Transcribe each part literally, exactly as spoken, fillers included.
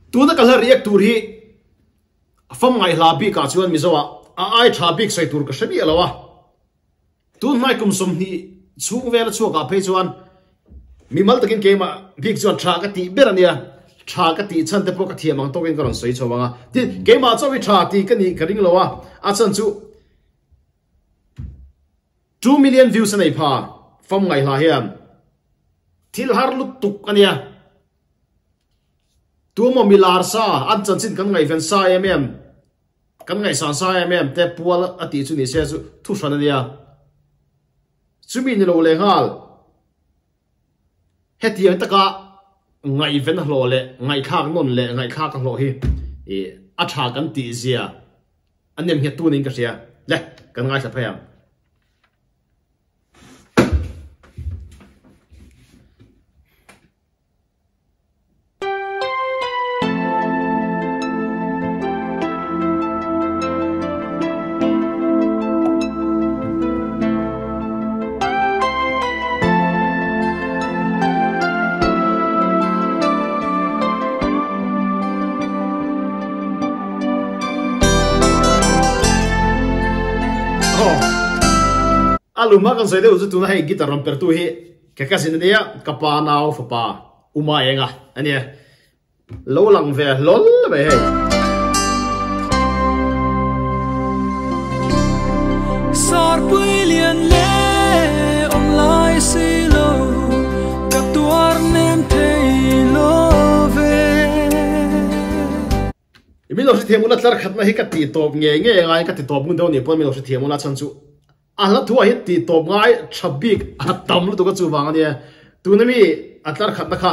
tu na kal riak tur hi fam ngai hla bi ka chuan mi zowa a ai tha bik sai tur ka shami alawa tu mai kum som ni chung vel chu ka phe chuan mi mal takin ke ma bik chuan tha ka ti berania tha ka ti chan te po ka thiamang to ken karon soi chawanga ti ke ma chawi tha ti ka ni ka ring lowa a chan chu two million views nei pha fam ngai hla hiam thil har lut tuk ania tu mo milar sa an chan chin kan ngai ven sa em em kan ngai san sa em em te pual ati chu ni se chu thu san ania chumi ni lo le hal hetiang taka ngai ven hlo le ngai khak non le ngai khak hlo hi e a tha kan ti zia anem he tu ning ka sia le kan ngai sa phayam aluma kan sai de uzu tu na hai gitar ram per tu hi ka ka sin dia kapa naw fa pa uma enga ania lo lang ve lol ve hey sar puilian le om lai si lo ka tuar nem thei lo ve imi lo si themuna tlar khatna hi ka ti top nge nge ngai ka ti top mun do ni pon mi lo si themuna chan chu ala thua hi ti top ngai thabik atam lu to ka chu wang ania tu na mi atlar khat na kha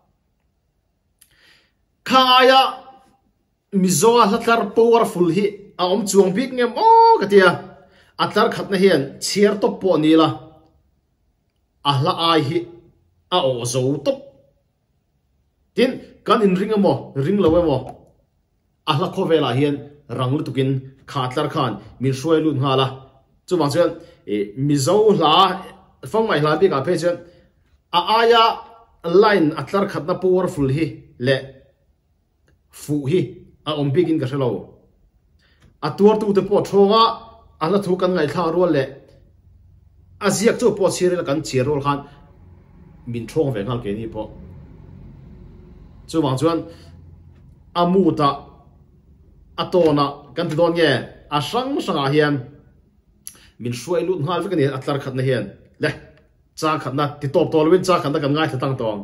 khaya mizo atlar powerful hi a om chuang bik ngem o ka tia atlar khat na hian chiar to po ni la ahla ai hi a o zo top tin kan in ring mo ring lo mo ahla khovela hian ranglu tukin khatlar khan min shoi lu ngala chu wang chuan e mizo hla phong mai hla bi ka phe chuan a aya line atlar khatna powerful hi le fu hi a om bigin ka shalo a tur tu te po thonga ala thu kan ngai thla rol le aziak chu po chirel kan chirol khan min thong ve ngal ke ni po chu wang chuan amuta atona kan ti don nge a sang sanga hian min shuai lut ngal vekani atlar khat na hian le cha khat na ti top tol win cha khat na kan ngai tang tong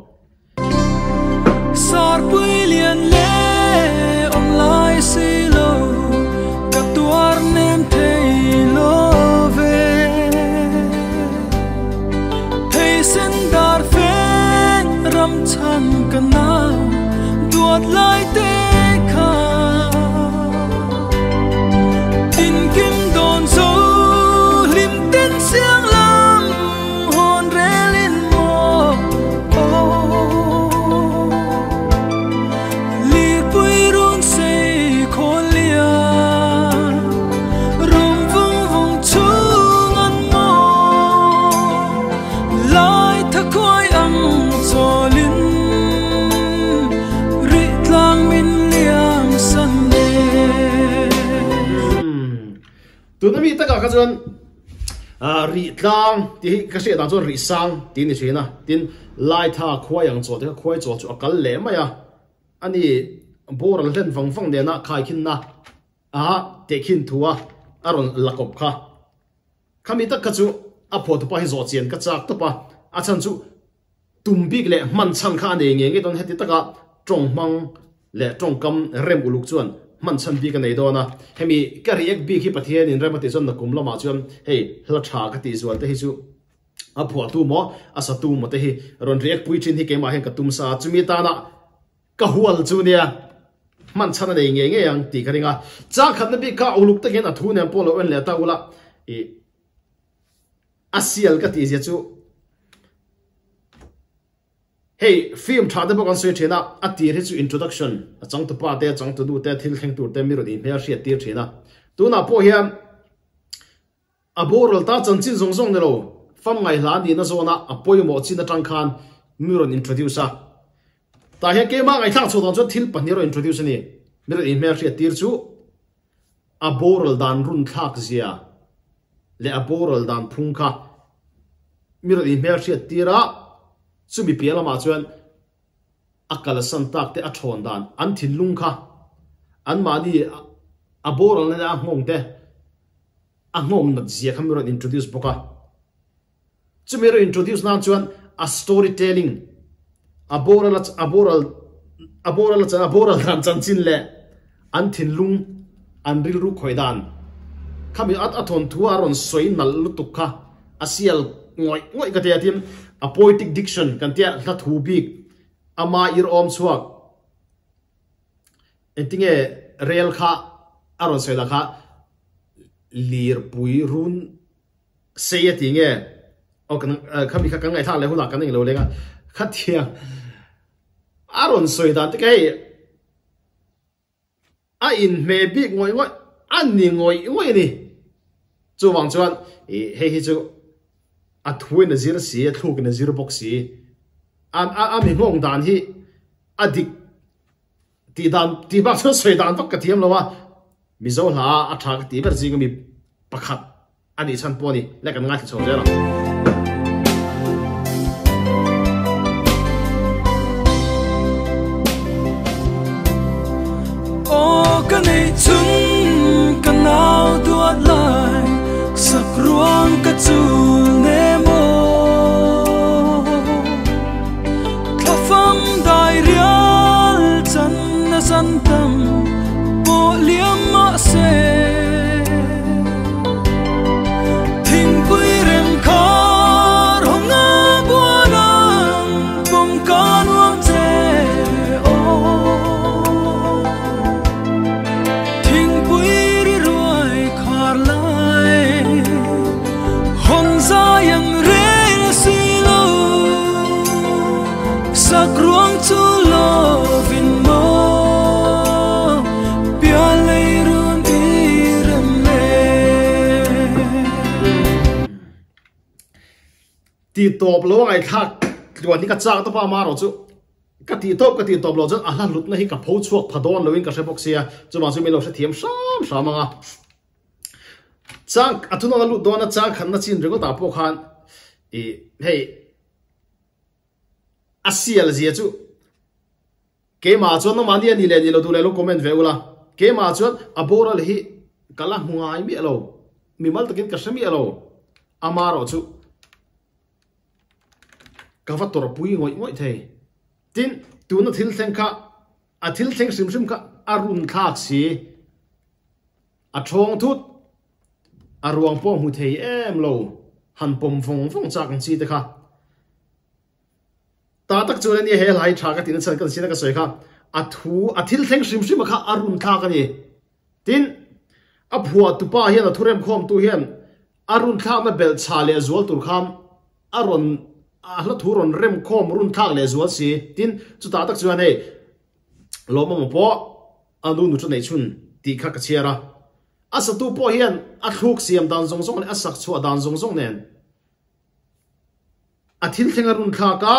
sar puilian le om lai si lo ka tuar nem thei lo ve thei sen dar fen ram chan kana duat lai te kha tin kim don zo siang lam hon relin mo li pui run se kholia rum vung vung chung an mo lai tha khoi ang cholin ri tlang min liam san de tu na mi ta ka ka chuan a ri tlang ti ka se dang chu ri sang ti ni china tin lai tha khwai ang cho te khwai cho chu akal le ma ya ani boral len fang fang de na khai khin na a te khin thua aron lakop kha khami tak ka chu a pho to pa hi zo chen ka chak to pa a chan chu tum big le man chan kha ne nge nge don heti taka tong mang le tong kam rem uluk chuan man chan bi ka nei do na hemi ka ri ek bi khi pathian in remati chon na kum lama chuan hei hla tha ka ti zual te hi chu a phua tu mo a sa tu mo te hi ron ri ek pui chin hi ke ma hen ka tum sa chumi ta na ka hual chu nia man chan nei nge nge yang ti ka ringa cha khat na bi ka uluk te gen a thu ne polo en le ta ula e asial ka ti je chu hey film thade bo kan se thena atir he chu introduction a chang to pa te chang to du te thil theng tur te mi ro di me a ria tir thena tu na po hian a borol ta chan chin zong zong ne lo fam ngai hla ni na zona a poi mo chin na tang khan mi ron introduce a ta he ke ma ngai thang chu don chu thil paniro introduce ni mir email ria tir chu aboral dan run thak zia le aboral dan phung kha mir email ria tira chu mi piala ma chuan akala san tak te a thon dan an thil lung kha an ma ni aboral na a ngong te a ngom na zia khamiro introduce boka chu mir introduce na chuan a storytelling aboral aboral aboral chan aboral dan chan chin le an thin lung an ril ru khoidan khami at athon thua ron soi nal lutuk kha asial ngoi ngoi ka te atim a poetic diction kan tia la thu bik ama ir om chuak entinge rel kha aron sei da kha lir pui run sei atinge o kan khami kha kan ngai tha le hula kan ning lo lenga khathia aron soi da te kai a in me bi ngoi ngoi an ni ngoi ngoi ni chu wang chuan e he hi chu a thuin a zira si a thuk na zira box si an a a mi ngong dan hi adik ti dan ti ba chu soi dan tok ka thiam lawa mi zo la a thak ti ber jing mi pakhat ani chan poni le kan ngai chu zera cái này chúng cái nào tuột lại sắc ruộng cái chu nê mô thà phăng đại rial chân na chân tâm bộ liêm mã xe thình quy rèm khát hồng ngã bùa nắng bông cá nuông chè sắc ruộng chu lo vin mo bia lei run irem le ti top lo ngai thak tuan ni ka chak to pa ma ro chu ka ti top ka ti top lo jan ala lut na hi ka pho chuak phadon loin ka shebok sia chu ma chu mi lo sa thiam sam sam anga chak atuna na lut dona chak khan na chin rego ta po khan e hey asial zia chu ke ma chuan no mania ni le ni lo du le lo comment ve ula ke ma chuan aboral hi kala hungai mi alo mi mal takin kasami alo amaro chu ka va tor pui ngoi ngoi thei tin tu na thil theng kha a thil theng sim sim kha arun thak si a thong thut a ruang po mu thei em lo han pom phong phong chak chi te kha ta tak chuan ni he lai tha ka tin chan kan sina ka soi kha a thu a thil theng sim sim kha arun tha ka ni tin a phua tu pa hian a thurem khom tu hian arun tha na bel cha le zual tur kham aron a hla thuron rem khom run thak le zual si tin chu ta tak chuan he loma mo po anu nu chu nei chun ti kha ka chiara a sa tu po hian a thuk siam dan zong zong a sak chu dan zong zong nen a thil theng arun tha ka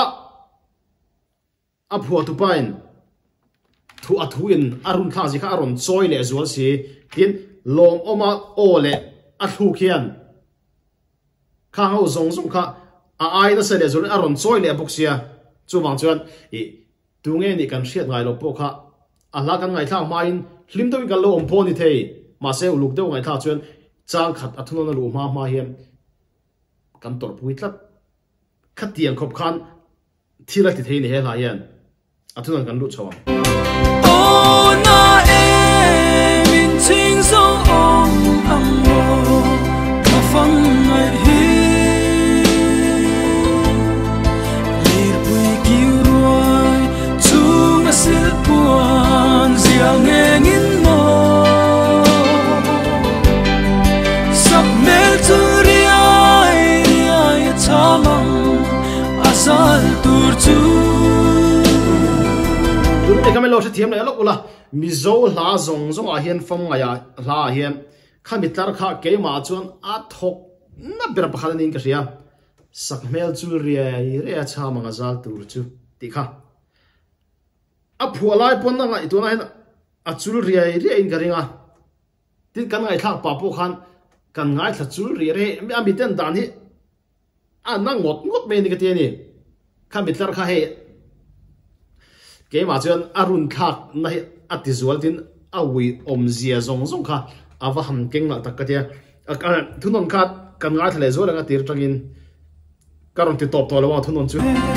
a phua tu pain thu a thuin arun tha ji kha aron choi le zual si tin lom oma ole a thu khian kha ho zong zong kha a ai na se le zual aron choi le bok sia chu wang chuan i tu nge ni kan hriat ngai lo po kha a la kan ngai thang main hlim to ka lo om po ni thei ma se uluk deuh ngai tha chuan chang khat a thunon lu ma ma hian kan tor pui tlat khatiang khop khan thila ti thei ni he la hian athunan kan lu chawa o na e min ching so om am mo ka phang ngai hi lir pui kiu ruai chung a sil puan zial nge ngin mo sak mel tu ri ai ri ai chamang asal tur chu te kamelo se thiam le lo ula mizo hla zong zong a hian fam nga ya hla hian khamitlar kha ke ma chuan a thok na ber pakhala nin ka ria sakmel chu ria ria cha manga zal tur chu ti kha a phua lai pon na ngai tu na hen a chul riai ri in garinga tin kan ngai thak pa po khan kan ngai thla chul ri re a mi ten dan hi a na ngot ngot me ni ka ti ni khan mi tlar kha he ke ma chuan arun thak na a ti zual tin a wi om zia zong zong kha ava ham keng na tak ka tia thunon khat kan ngai thla zo la nga tir tangin karon ti top to lo wa thunon chu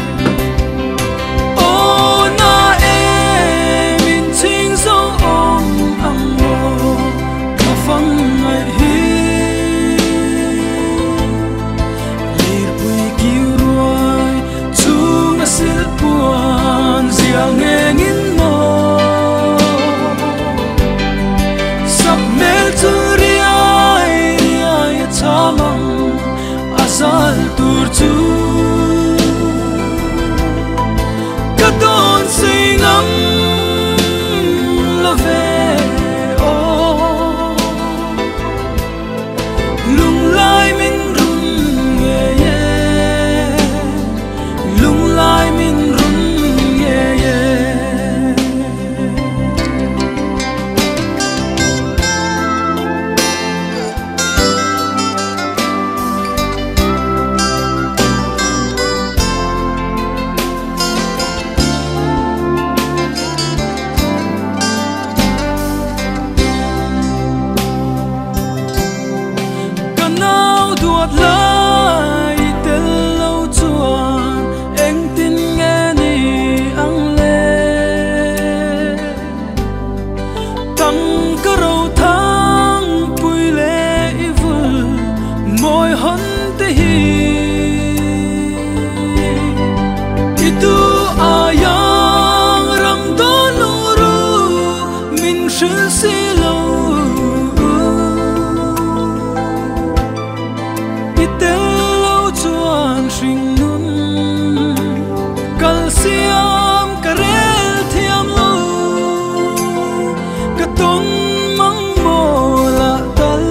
Asal turcu kadon singam love oh lung lai min run ye ye lung lai min run ye ye lai tel lâu chuan eng tin nghe ni ang le tang ka ro thang pui le i vul moi hon te hi i tu ayang ram do nu ru min shil si lo siam karel thiam lo katon mang mola tal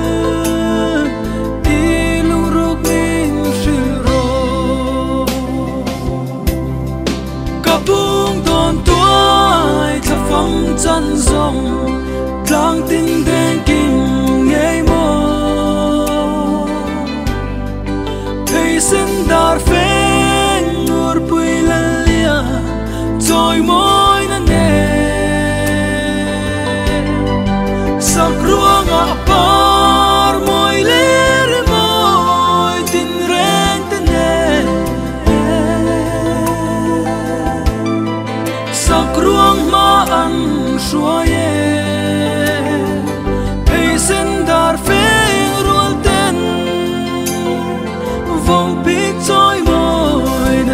iluruk min shiro kapung don tuai thafam chan zong tlang tin den king ngei mo peisen dar fe tôi môi nè nè sắc ruộng à par môi lê môi tin ren tên nè sắc ruộng mà ăn xua ye hay sen dar phê ruộng tên vòng biết tôi môi nè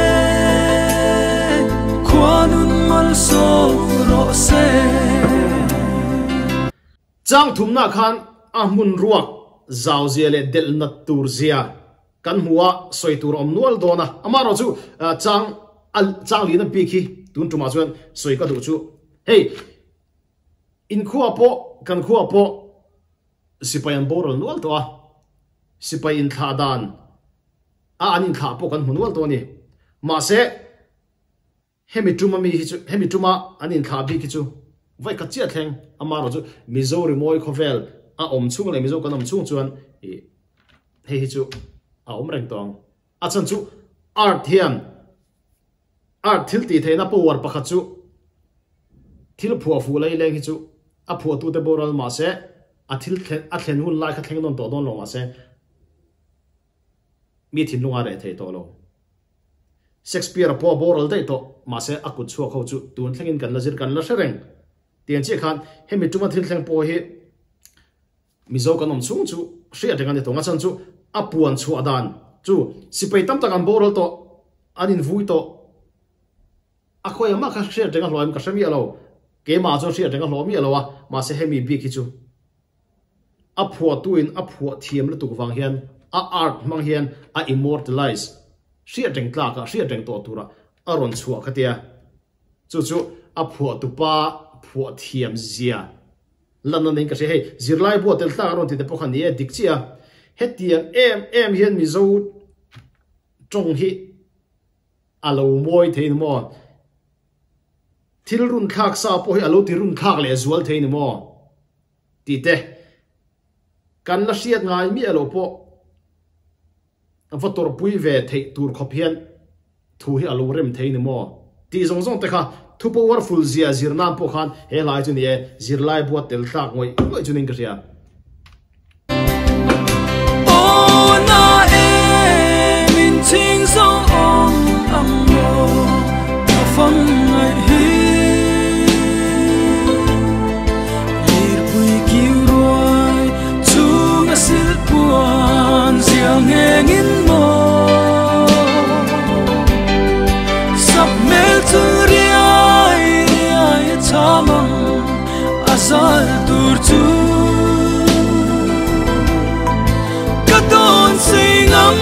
Chang thum na khan amun ruak zau ziale del na tur zia kan huwa soi tur om nual dona amaro chu chang al chang li na pi khi tun tuma chuan soi ka du chu hey in khuwa po kan khuwa po sipayan boral nual to a sipai in tha dan a anin kha po kan hunual to ni ma se hemi tuma mi hi chu hemi tuma anin kha bi ki chu vai ka chia thleng amaro chu Missouri moi khovel a om chung le mizo kan om chung chuan e he hi chu a om reng tong a chan chu art hian art thil ti theina power pakhat chu thil phua fu lai leng hi chu a phua tu te boral ma se a thil thlen a thlen hun lai kha thleng don to don lo ma se mi thin lunga re thei to lo Shakespeare po boral dei to ma se akut chu kho chu tun thlengin kan lazir kan la sereng tian chi khan hemi tuma thil thleng po hi mizo kan om chung chu hria tengan to nga chan chu apuan chu adan chu sipai tam tak an boral to anin vui to akhoi ama kha hria tenga hloim ka sami alo ke ma chu hria tenga hlomi alo wa ma se hemi bi ki chu aphua tuin aphua thiam la tu wang hian a art mang hian a immortalize hria teng tla ka hria teng to tura aron chua khatia chu chu aphua tu pa phua thiam zia lan nan ka se hey zirlai bo tel ta ron ti te pokhan ye dikchia hetiang em em hian mi zo tong hi alo moi thein mo thil run khak sa po hi alo ti run khak le zual thein mo ti te kan la siat ngai mi alo po vator pui ve thei tur khopian thu hi alo rem thein mo ti zong zong te kha thu powerful zia zirnam po khan he lai chu ni e zirlai bu tel thak ngoi loi chu ning ka ria Chinh sông om âm mô thọ phong ngày hi liệt bụi kiêu đuôi chung a sil buồn diệu nghe nghìn mô sắp mel tu riai riai cha mong asal tur chu cất đón sinh âm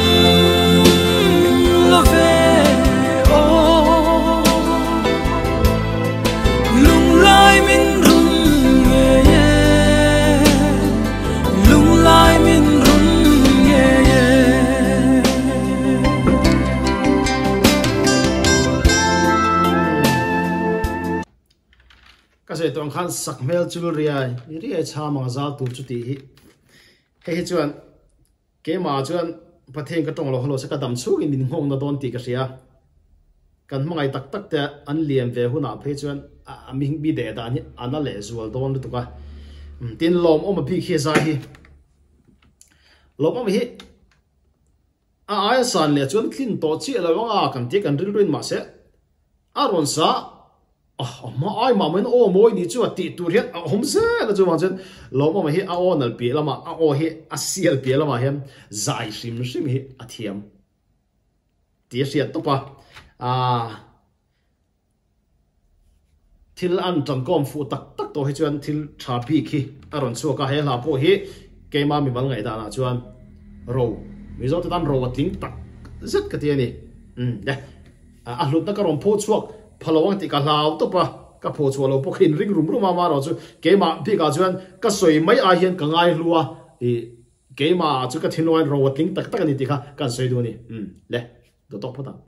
cái gì toàn khăn sắc mel chul riai riai cha mang zal tu chu ti hi he he chuan ke ma chuan pathen ka tong lo holo sa ka dam chu in min ngong na don ti ka sia kan mangai tak tak te an liam ve huna phe chuan a mi bi de da ni ana le zual don tu ka tin lom om bi khe za hi lom om hi a ai san le chuan thlin to chi la wanga kan ti kan ril rin ma se aron sa ah ma ai ma men o moi ni chu ti tu riat a hom se la chu ma chen lom om hi a on al pi lama a o hi a sial pi lama hem zai sim sim hi a thiam ti sia to pa a thil an tang kom fu tak tak to hi chuan thil tha pi khi aron chu ka he la po hi ke ma mi bal ngai da na chuan ro mi zo ta dan ro ting tak zet ka ti ani um ya a hlut na ka rom pho chuak phalawang ti ka hlaw to pa ka pho chu lo po khin ring rum rum ma ma ro chu ke ma pi ka chuan ka soi mai a hian ka ngai hlua e ke ma chu ka thinoi ro ting tak tak ani ti kha kan soi du ni um le do to pho ta